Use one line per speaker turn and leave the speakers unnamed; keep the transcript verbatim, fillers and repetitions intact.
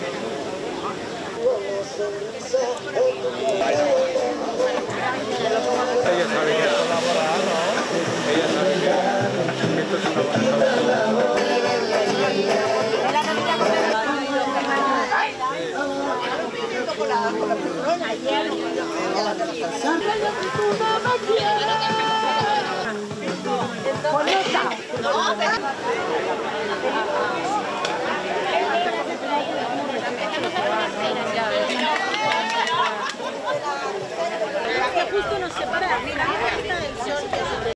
Ella sabe que esto va a volar, ¿no? Ella sabe que esto es una buena cosa.
¿No?